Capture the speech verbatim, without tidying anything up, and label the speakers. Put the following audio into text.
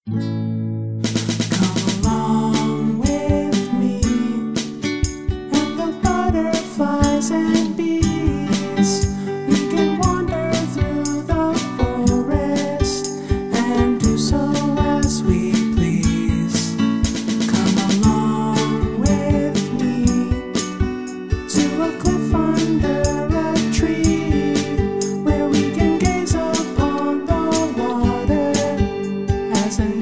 Speaker 1: Come along with me, and the butterflies and bees. We can wander through the forest and do so as we please. Come along with me to a cliff under a tree, where we can gaze upon the water as an